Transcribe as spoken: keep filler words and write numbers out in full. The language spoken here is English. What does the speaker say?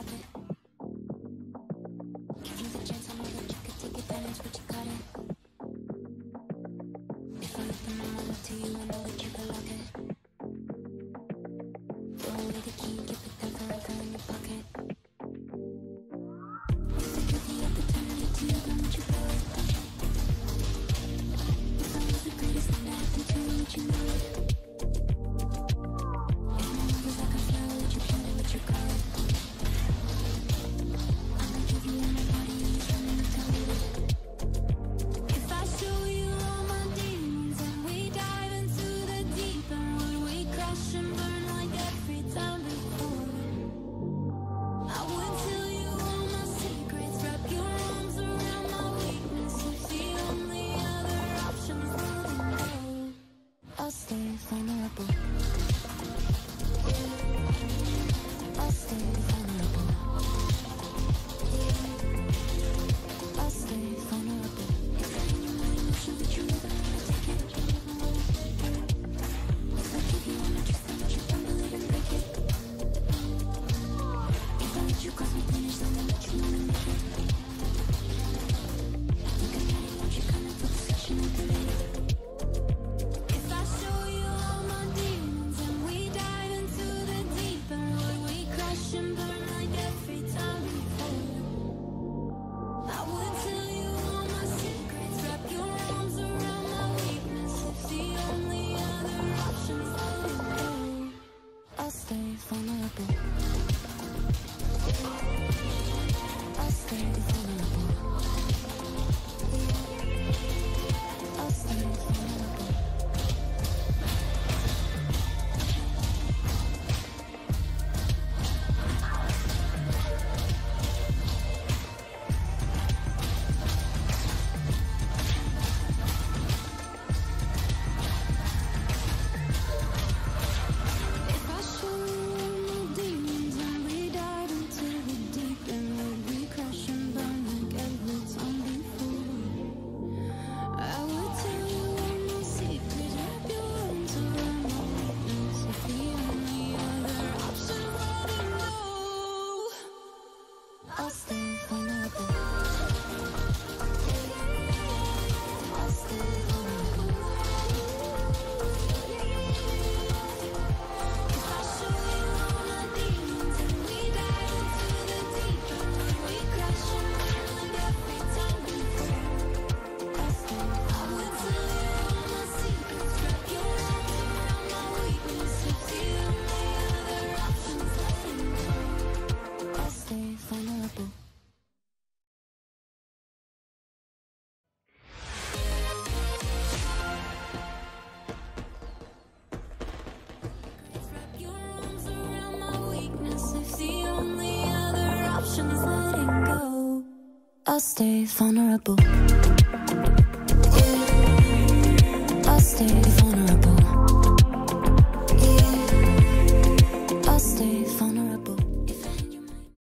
stop it. Give you the chance, I know that you could take advantage, but you got it. If I open my mind up to you, I know that you can lock it. Throw away the key, keep it there forever in your pocket. If I give the opportunity to you, then would you blow it? If I was the greatest thing that happened to you, would you know it? If my love was like a flower, would you plant it, would you grow it? I'ma give you all my body, and you're trying to tell me that. If I show you all my demons, and we dive into the deep end, would we crash and burn like every time before? I would tell you all my secrets, wrap your arms around my weakness. If the only other option is letting go, I'll stay vulnerable. I'll stay vulnerable. I'll stay vulnerable. If I knew my emotions, would you never wanna take it? If I give you all my trust, then would you fumble it and break it? If I let you cross my finish line, then would you wanna make it? I think I got it, won't you come and put the section in the lid? If I show you all my demons, and we dive into the deep end, would we crash and burn like every time before? I would tell you all my secrets, wrap your arms around my weakness. If the only other option is letting go, I'll stay vulnerable. I'll stay vulnerable. I'll stay vulnerable. If I show you all my demons, and we dive into the deep end, would we crash and burn like every time before? I would tell you all my secrets, wrap your arms around my weakness. If the only other option is letting go, I'll stay vulnerable. I'll stay vulnerable. If I show you all my demons, and we dive into the deep end, would we crash and burn like every time before? I'll stay. I would tell you all my secrets, wrap your arms around my weakness. If the only other option is letting go, I'll stay vulnerable. Wrap your arms around my weakness. If the only other option is letting go, I'll stay vulnerable. I'll stay vulnerable.